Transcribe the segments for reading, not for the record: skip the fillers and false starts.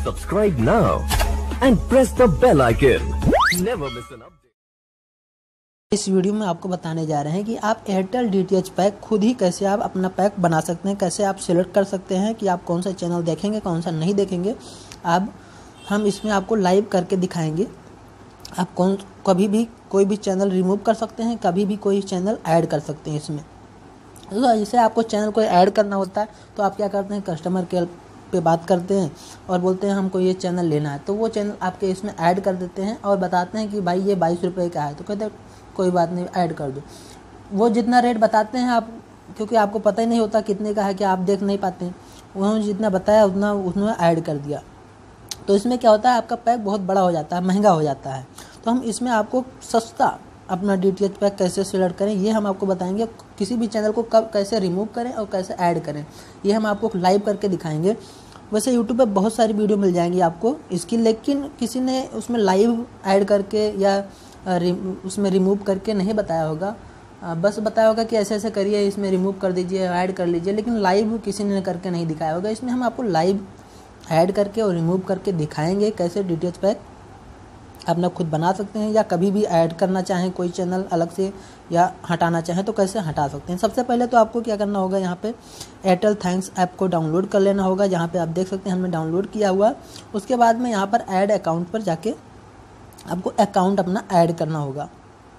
Subscribe now and press the bell icon. Never miss an update. इस video में आपको बताने जा रहे हैं कि आप एयरटेल डीटीएच पैक खुद ही कैसे आप अपना पैक बना सकते हैं, कैसे आप सिलेक्ट कर सकते हैं कि आप कौन सा चैनल देखेंगे कौन सा नहीं देखेंगे। अब हम इसमें आपको लाइव करके दिखाएंगे। आप कभी भी कोई भी चैनल रिमूव कर सकते हैं, कभी भी कोई चैनल ऐड कर सकते हैं इसमें। तो जैसे आपको चैनल को ऐड करना होता है तो आप क्या करते हैं, कस्टमर केयर पे बात करते हैं और बोलते हैं हमको ये चैनल लेना है, तो वो चैनल आपके इसमें ऐड कर देते हैं और बताते हैं कि भाई ये 22 रुपये का है, तो कहते हैं कोई बात नहीं ऐड कर दो। वो जितना रेट बताते हैं आप, क्योंकि आपको पता ही नहीं होता कितने का है कि आप देख नहीं पाते हैं, उन्होंने जितना बताया उतना उसने ऐड कर दिया। तो इसमें क्या होता है, आपका पैक बहुत बड़ा हो जाता है, महंगा हो जाता है। तो हम इसमें आपको सस्ता अपना डीटीएच पैक कैसे सिलेक्ट करें ये हम आपको बताएंगे। किसी भी चैनल को कब कैसे रिमूव करें और कैसे ऐड करें ये हम आपको लाइव करके दिखाएंगे। वैसे यूट्यूब पे बहुत सारी वीडियो मिल जाएंगी आपको इसकी, लेकिन किसी ने उसमें लाइव ऐड करके या उसमें रिमूव करके नहीं बताया होगा। बस बताया होगा कि ऐसे ऐसे करिए, इसमें रिमूव कर दीजिए, ऐड कर लीजिए, लेकिन लाइव किसी ने करके नहीं दिखाया होगा। इसमें हम आपको लाइव ऐड करके और रिमूव करके दिखाएंगे कैसे डीटीएच पैक अपना खुद बना सकते हैं, या कभी भी ऐड करना चाहें कोई चैनल अलग से या हटाना चाहें तो कैसे हटा सकते हैं। सबसे पहले तो आपको क्या करना होगा, यहाँ पे एयरटेल थैंक्स ऐप को डाउनलोड कर लेना होगा। जहाँ पे आप देख सकते हैं हमने डाउनलोड किया हुआ। उसके बाद में यहाँ पर ऐड अकाउंट पर जाके आपको अकाउंट अपना ऐड करना होगा।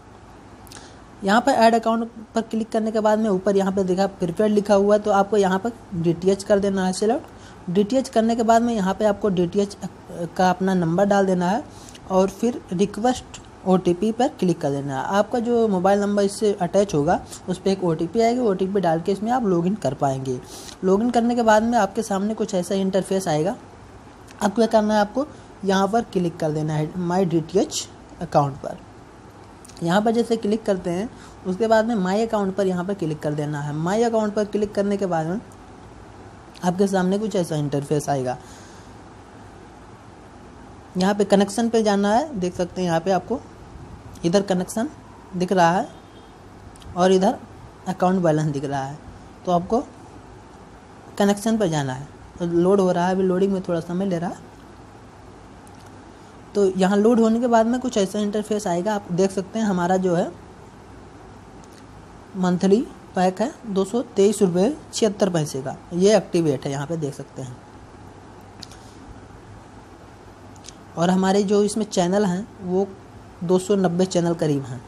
यहाँ पर ऐड अकाउंट पर क्लिक करने के बाद में ऊपर यहाँ पर देखा प्रीपेड लिखा हुआ है, तो आपको यहाँ पर डीटीएच कर देना है सिलेक्ट। डीटीएच करने के बाद में यहाँ पे आपको डीटीएच का अपना नंबर डाल देना है और फिर रिक्वेस्ट ओटीपी पर क्लिक कर देना है। आपका जो मोबाइल नंबर इससे अटैच होगा उस पर एक ओटीपी आएगी, ओटीपी डाल के इसमें आप लॉगिन कर पाएंगे। लॉगिन करने के बाद में आपके सामने कुछ ऐसा इंटरफेस आएगा। आपको क्या करना है, आपको यहाँ पर क्लिक कर देना है माई डीटीएच अकाउंट पर। यहाँ पर जैसे क्लिक करते हैं उसके बाद में माई अकाउंट पर यहाँ पर क्लिक कर देना है। माई अकाउंट पर क्लिक करने के बाद में आपके सामने कुछ ऐसा इंटरफेस आएगा। यहाँ पे कनेक्शन पे जाना है, देख सकते हैं यहाँ पे आपको इधर कनेक्शन दिख रहा है और इधर अकाउंट बैलेंस दिख रहा है। तो आपको कनेक्शन पे जाना है। तो लोड हो रहा है, अभी लोडिंग में थोड़ा समय ले रहा है। तो यहाँ लोड होने के बाद में कुछ ऐसा इंटरफेस आएगा। आप देख सकते हैं हमारा जो है मंथली पैक है 223 रुपये 76 पैसे का, ये एक्टिवेट है, यहाँ पे देख सकते हैं। और हमारे जो इसमें चैनल हैं वो 290 चैनल करीब हैं।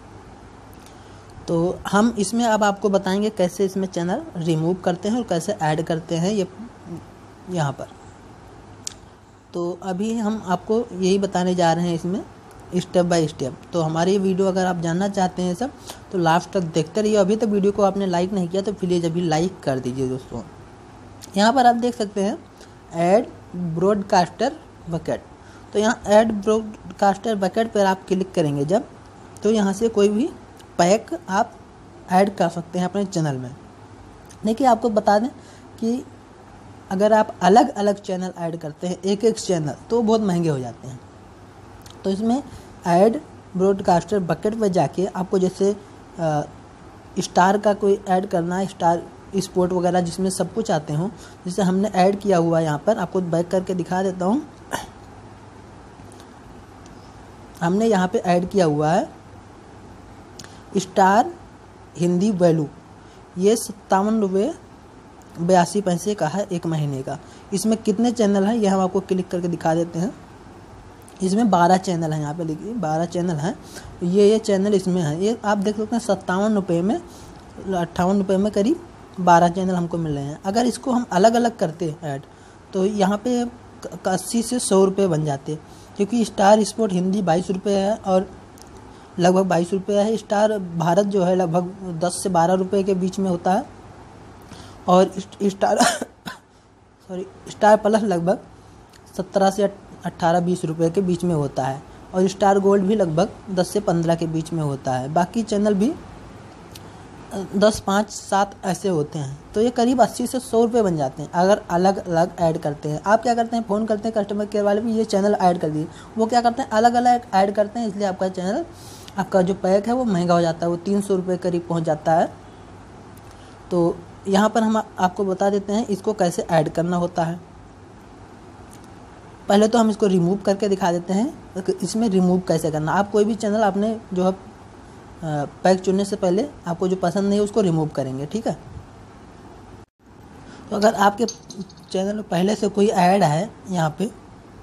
तो हम इसमें अब आपको बताएंगे कैसे इसमें चैनल रिमूव करते हैं और कैसे ऐड करते हैं ये यहाँ पर। तो अभी हम आपको यही बताने जा रहे हैं इसमें स्टेप बाय स्टेप। तो हमारी वीडियो अगर आप जानना चाहते हैं सब तो लास्ट तक देखते रहिए। अभी तक वीडियो को आपने लाइक नहीं किया तो प्लीज़ अभी लाइक कर दीजिए दोस्तों। यहाँ पर आप देख सकते हैं ऐड ब्रॉडकास्टर बकेट। तो यहाँ ऐड ब्रॉडकास्टर बकेट पर आप क्लिक करेंगे जब, तो यहाँ से कोई भी पैक आप ऐड कर सकते हैं अपने चैनल में। देखिए आपको बता दें कि अगर आप अलग अलग चैनल ऐड करते हैं एक एक चैनल तो बहुत महंगे हो जाते हैं। तो इसमें ऐड ब्रॉडकास्टर बकेट पर जाके आपको जैसे स्टार का कोई ऐड करना है, स्टार स्पोर्ट वगैरह जिसमें सब कुछ आते हों, जैसे हमने ऐड किया हुआ है। यहाँ पर आपको बैक करके दिखा देता हूँ। हमने यहाँ पे ऐड किया हुआ है स्टार हिंदी वैल्यू, ये 57 रुपये 82 पैसे का है एक महीने का। इसमें कितने चैनल हैं ये हम आपको क्लिक करके दिखा देते हैं। इसमें 12 चैनल हैं, यहाँ पे लिखिए 12 चैनल हैं। ये चैनल इसमें हैं, ये आप देख सकते हैं 57 रुपये में 58 रुपये में करीब 12 चैनल हमको मिल रहे हैं। अगर इसको हम अलग अलग करते ऐड तो यहाँ पे 80 से 100 रुपये बन जाते, क्योंकि स्टार स्पोर्ट हिंदी 22 रुपये है और लगभग 22 रुपये है। स्टार भारत जो है लगभग 10 से 12 रुपये के बीच में होता है और स्टार प्लस लगभग 17 से 18-20 रुपये के बीच में होता है और स्टार गोल्ड भी लगभग 10 से 15 के बीच में होता है। बाकी चैनल भी 10, 5, 7 ऐसे होते हैं। तो ये करीब 80 से 100 रुपये बन जाते हैं अगर अलग अलग ऐड करते हैं। आप क्या करते हैं, फ़ोन करते हैं कस्टमर केयर वाले भी ये चैनल ऐड कर दिए, वो क्या करते हैं अलग अलग ऐड करते हैं, इसलिए आपका चैनल आपका जो पैक है वो महंगा हो जाता है, वो 300 रुपये करीब पहुँच जाता है। तो यहाँ पर हम आपको बता देते हैं इसको कैसे ऐड करना होता है। पहले तो हम इसको रिमूव करके दिखा देते हैं कि इसमें रिमूव कैसे करना। आप कोई भी चैनल आपने जो है पैक चुनने से पहले आपको जो पसंद नहीं है उसको रिमूव करेंगे, ठीक है। तो अगर आपके चैनल में पहले से कोई ऐड है, यहाँ पे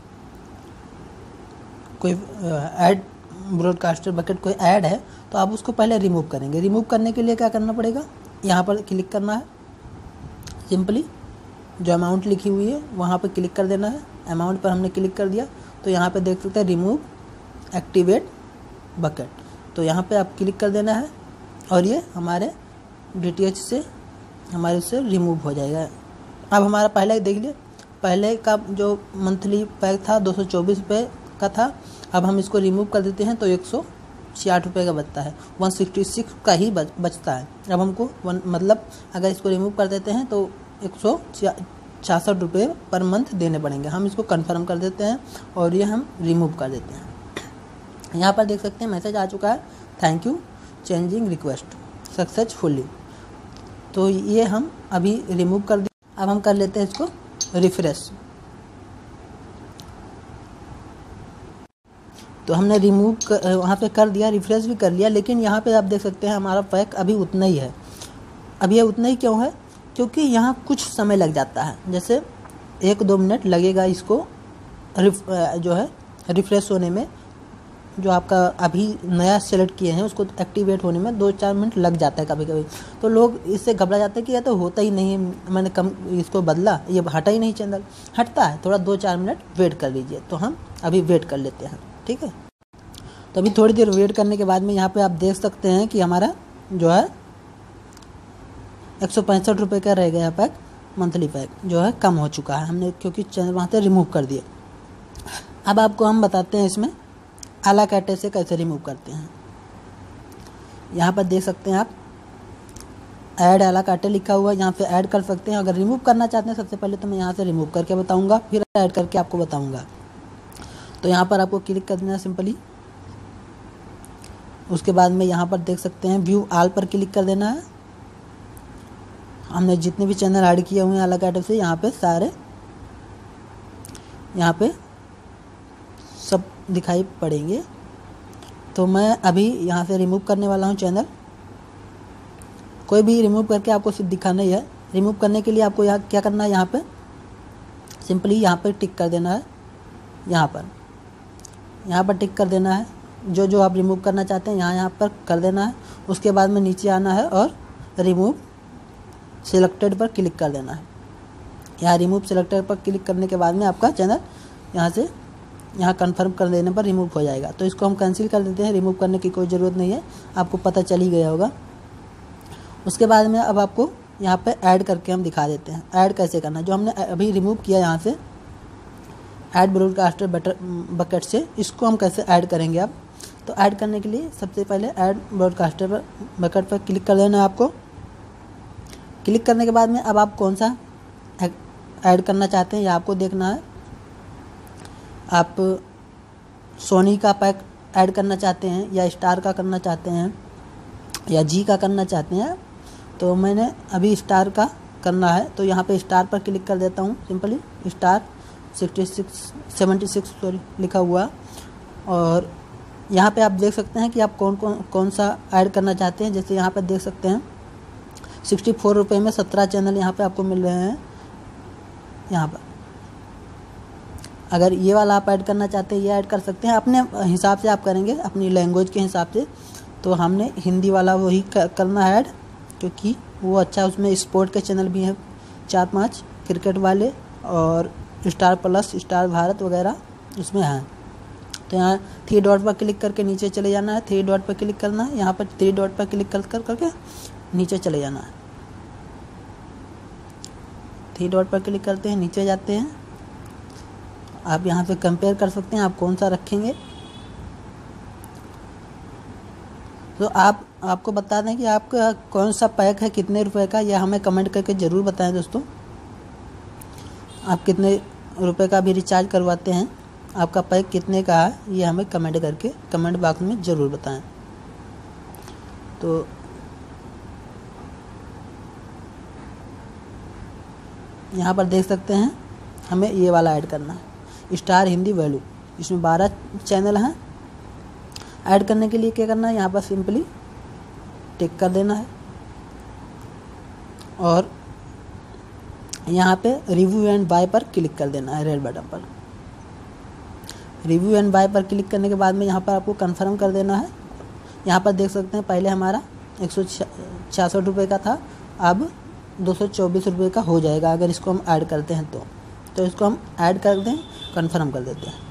कोई ऐड ब्रॉडकास्टर बकेट कोई ऐड है, तो आप उसको पहले रिमूव करेंगे। रिमूव करने के लिए क्या करना पड़ेगा, यहाँ पर क्लिक करना है, सिंपली जो अमाउंट लिखी हुई है वहाँ पर क्लिक कर देना है। अमाउंट पर हमने क्लिक कर दिया तो यहाँ पे देख सकते हैं रिमूव एक्टिवेट बकेट, तो यहाँ पे आप क्लिक कर देना है और ये हमारे DTH से हमारे से रिमूव हो जाएगा। अब हमारा पहले देख लिए, पहले का जो मंथली पैक था 224 रुपये का था, अब हम इसको रिमूव कर देते हैं तो 166 रुपये का बचता है, 166 का ही बचता है। अब हमको मतलब अगर इसको रिमूव कर देते हैं तो 166 रुपये पर मंथ देने पड़ेंगे। हम इसको कंफर्म कर देते हैं और ये हम रिमूव कर देते हैं। यहाँ पर देख सकते हैं मैसेज आ चुका है, thank you changing request successfully. तो ये हम अभी रिमूव कर दिए। अब हम कर लेते हैं इसको रिफ्रेश। तो हमने रिमूव वहाँ पे कर दिया, रिफ्रेश भी कर लिया, लेकिन यहाँ पे आप देख सकते हैं हमारा पैक अभी उतना ही है। अब ये उतना ही क्यों है, क्योंकि यहाँ कुछ समय लग जाता है, जैसे 1-2 मिनट लगेगा इसको जो है रिफ्रेश होने में। जो आपका अभी नया सेलेक्ट किए हैं उसको एक्टिवेट होने में 2-4 मिनट लग जाता है कभी कभी। तो लोग इससे घबरा जाते हैं कि यह तो होता ही नहीं है, मैंने कम इसको बदला, ये हटा ही नहीं चैनल। हटता है, थोड़ा 2-4 मिनट वेट कर लीजिए। तो हम अभी वेट कर लेते हैं, ठीक है। तो अभी थोड़ी देर वेट करने के बाद में यहाँ पे आप देख सकते हैं कि हमारा जो है 165 रुपये का रह गया पैक, मंथली पैक जो है कम हो चुका है हमने, क्योंकि चैनल वहाँ से रिमूव कर दिए। अब आपको हम बताते हैं इसमें आला कैटे से कैसे रिमूव करते हैं। यहाँ पर देख सकते हैं आप ऐड आला काटे लिखा हुआ है, यहाँ पे ऐड कर सकते हैं। अगर रिमूव करना चाहते हैं सबसे पहले तो मैं यहाँ से रिमूव करके बताऊँगा, फिर ऐड करके आपको बताऊँगा। तो यहाँ पर आपको क्लिक कर देना है सिंपली। उसके बाद में यहाँ पर देख सकते हैं व्यू आल पर क्लिक कर देना है। हमने जितने भी चैनल ऐड किए हुए हैं अलग ऐड से यहाँ पे सारे यहाँ पे सब दिखाई पड़ेंगे। तो मैं अभी यहाँ से रिमूव करने वाला हूँ चैनल। कोई भी रिमूव करके आपको सिर्फ दिखाना ही है। रिमूव करने के लिए आपको यहाँ क्या करना है, यहाँ पे सिंपली यहाँ पर टिक कर देना है। यहाँ पर टिक कर देना है। जो जो आप रिमूव करना चाहते हैं यहाँ पर कर देना है। उसके बाद में नीचे आना है और रिमूव सिलेक्टेड पर क्लिक कर देना है। यहाँ रिमूव सिलेक्टेड पर क्लिक करने के बाद में आपका चैनल यहाँ कन्फर्म कर देने पर रिमूव हो जाएगा। तो इसको हम कैंसिल कर देते हैं, रिमूव करने की कोई ज़रूरत नहीं है, आपको पता चल ही गया होगा। उसके बाद में अब आपको यहाँ पे ऐड करके हम दिखा देते हैं ऐड कैसे करना। जो हमने अभी रिमूव किया यहाँ से ऐड ब्रॉडकास्टर बकेट से, इसको हम कैसे ऐड करेंगे अब। तो ऐड करने के लिए सबसे पहले ऐड ब्रॉडकास्टर बकेट पर क्लिक कर देना है आपको। क्लिक करने के बाद में अब आप कौन सा ऐड करना चाहते हैं ये आपको देखना है। आप सोनी का पैक ऐड करना चाहते हैं या स्टार का करना चाहते हैं या जी का करना चाहते हैं। तो मैंने अभी स्टार का करना है, तो यहाँ पे स्टार पर क्लिक कर देता हूँ। सिंपली स्टार 76 लिखा हुआ। और यहाँ पे आप देख सकते हैं कि आप कौन सा ऐड करना चाहते हैं। जैसे यहाँ पे देख सकते हैं 64 रुपये में 17 चैनल यहाँ पे आपको मिल रहे हैं। यहाँ पर अगर ये वाला आप ऐड करना चाहते हैं ये ऐड कर सकते हैं, अपने हिसाब से आप करेंगे, अपनी लैंग्वेज के हिसाब से। तो हमने हिंदी वाला वही करना है ऐड, क्योंकि वो अच्छा, उसमें स्पोर्ट के चैनल भी हैं 4-5, क्रिकेट वाले और स्टार प्लस, स्टार भारत वगैरह उसमें हैं। तो यहाँ 3 डॉट पर क्लिक करके नीचे चले जाना है। 3 डॉट पर क्लिक करना है, यहाँ पर 3 डॉट पर क्लिक करके नीचे चले जाना है। 3 डॉट पर क्लिक करते हैं, नीचे जाते हैं। आप यहाँ पे कंपेयर कर सकते हैं आप कौन सा रखेंगे। तो आपको बता दें कि आपका कौन सा पैक है, कितने रुपए का, यह हमें कमेंट करके ज़रूर बताएं दोस्तों। आप कितने रुपए का भी रिचार्ज करवाते हैं, आपका पैक कितने का है, ये हमें कमेंट करके कमेंट बॉक्स में ज़रूर बताएं। तो यहाँ पर देख सकते हैं हमें ये वाला ऐड करना है। स्टार हिंदी वैल्यू, इसमें 12 चैनल हैं। ऐड करने के लिए क्या करना है, यहाँ पर सिंपली टिक कर देना है और यहाँ पे रिव्यू एंड बाय पर क्लिक कर देना है, रेड बटन पर। रिव्यू एंड बाय पर क्लिक करने के बाद में यहाँ पर आपको कंफर्म कर देना है। यहाँ पर देख सकते हैं पहले हमारा 166 रुपये का था, अब 224 रुपये का हो जाएगा अगर इसको हम ऐड करते हैं तो इसको हम ऐड कर दें, कंफर्म कर देते हैं।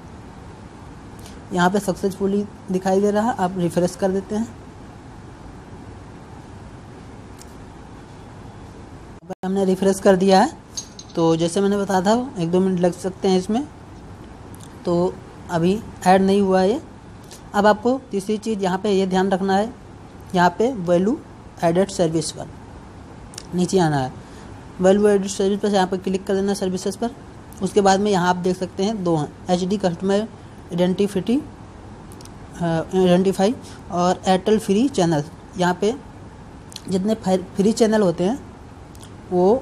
यहाँ पे सक्सेसफुली दिखाई दे रहा है, आप रिफ्रेश कर देते हैं। हमने रिफ्रेश कर दिया है, तो जैसे मैंने बताया था 1-2 मिनट लग सकते हैं इसमें, तो अभी ऐड नहीं हुआ है ये। अब आपको तीसरी चीज़ यहाँ पे ये ध्यान रखना है, यहाँ पे वैल्यू एडेड सर्विस पर नीचे आना है। वैल्यू एडेड सर्विस पर यहाँ पर क्लिक कर देना, सर्विसेज पर। उसके बाद में यहाँ आप देख सकते हैं 2 हैं, HD कस्टमर आइडेंटिफाई और एयरटेल फ्री चैनल। यहाँ पे जितने फ्री चैनल होते हैं वो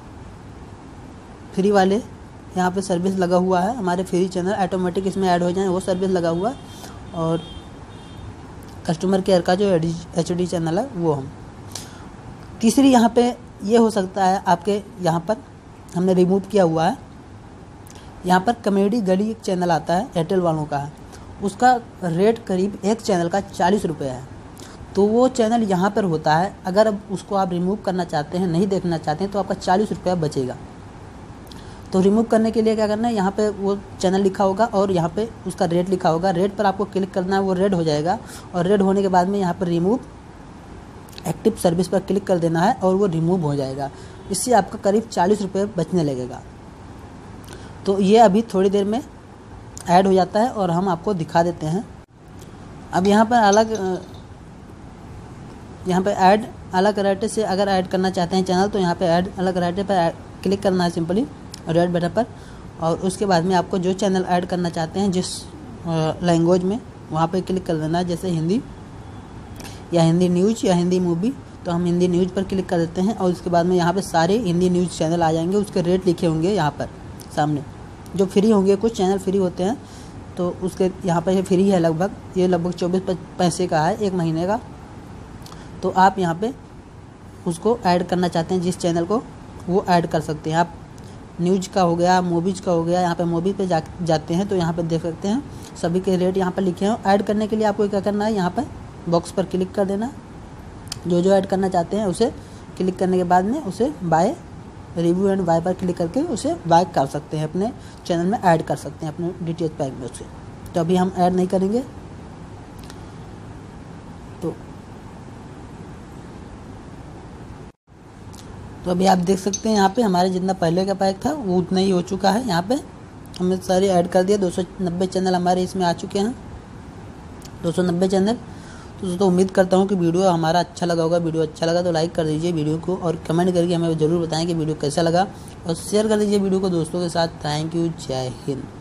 फ्री वाले यहाँ पे सर्विस लगा हुआ है। हमारे फ्री चैनल ऑटोमेटिक इसमें ऐड हो जाए वो सर्विस लगा हुआ है, और कस्टमर केयर का जो HD चैनल है वो हम। तीसरी यहाँ पे ये हो सकता है आपके यहाँ पर हमने रिमूव किया हुआ है, यहाँ पर कॉमेडी गली एक चैनल आता है, एयरटेल वालों का है, उसका रेट करीब एक चैनल का 40 रुपये है। तो वो चैनल यहाँ पर होता है, अगर अब उसको आप रिमूव करना चाहते हैं, नहीं देखना चाहते हैं, तो आपका 40 रुपया बचेगा। तो रिमूव करने के लिए क्या करना है, यहाँ पे वो चैनल लिखा होगा और यहाँ पे उसका रेट लिखा होगा, रेट पर आपको क्लिक करना है, वो रेड हो जाएगा। और रेड होने के बाद में यहाँ पर रिमूव एक्टिव सर्विस पर क्लिक कर देना है और वो रिमूव हो जाएगा। इससे आपका करीब 40 रुपये बचने लगेगा। तो ये अभी थोड़ी देर में ऐड हो जाता है और हम आपको दिखा देते हैं। अब यहाँ पर ऐड अलग राइटे से अगर ऐड करना चाहते हैं चैनल, तो यहाँ पे ऐड अलग राइटे पर क्लिक करना है सिंपली रेड बटन पर, और उसके बाद में आपको जो चैनल ऐड करना चाहते हैं जिस लैंग्वेज में, वहाँ पे क्लिक कर देना है। जैसे हिंदी या हिंदी न्यूज़ या हिंदी मूवी, तो हम हिंदी न्यूज़ पर क्लिक कर देते हैं और उसके बाद में यहाँ पे सारे हिंदी न्यूज़ चैनल आ जाएंगे, उसके रेट लिखे होंगे यहाँ पर सामने, जो फ्री होंगे। कुछ चैनल फ्री होते हैं तो उसके यहाँ पर ये फ्री है लगभग, ये लगभग 24 पैसे का है 1 महीने का। तो आप यहाँ पे उसको ऐड करना चाहते हैं जिस चैनल को, वो ऐड कर सकते हैं। आप न्यूज़ का हो गया, मूवीज़ का हो गया, यहाँ पे मूवी पे जाते हैं तो यहाँ पे देख सकते हैं सभी के रेट यहाँ पर लिखे हैं। ऐड करने के लिए आपको क्या करना है, यहाँ पर बॉक्स पर क्लिक कर देना, जो ऐड करना चाहते हैं उसे क्लिक करने के बाद में उसे बाय रिव्यू एंड बाय पर क्लिक करके उसे बाय कर सकते हैं, अपने चैनल में ऐड कर सकते हैं अपने DTH पैक में उसे। तो अभी हम ऐड नहीं करेंगे। तो अभी आप देख सकते हैं यहाँ पे हमारे जितना पहले का पैक था वो उतना ही हो चुका है। यहाँ पे हमने सारे ऐड कर दिया, 290 चैनल हमारे इसमें आ चुके हैं, 290 चैनल। तो दोस्तों उम्मीद करता हूँ कि वीडियो हमारा अच्छा लगा होगा। वीडियो अच्छा लगा तो लाइक कर दीजिए वीडियो को, और कमेंट करके हमें ज़रूर बताएं कि वीडियो कैसा लगा, और शेयर कर दीजिए वीडियो को दोस्तों के साथ। थैंक यू, जय हिंद।